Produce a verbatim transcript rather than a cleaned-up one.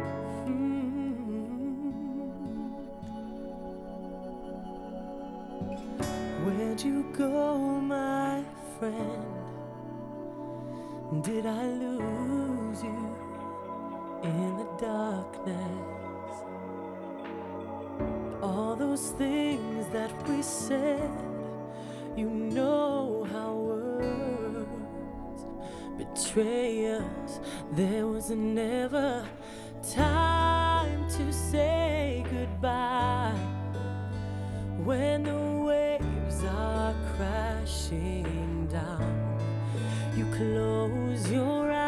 Where'd you go, my friend? Did I lose you in the darkness? All those things that we said, you know how words betray us. There was never time to say goodbye. When the waves are crashing down, you close your eyes.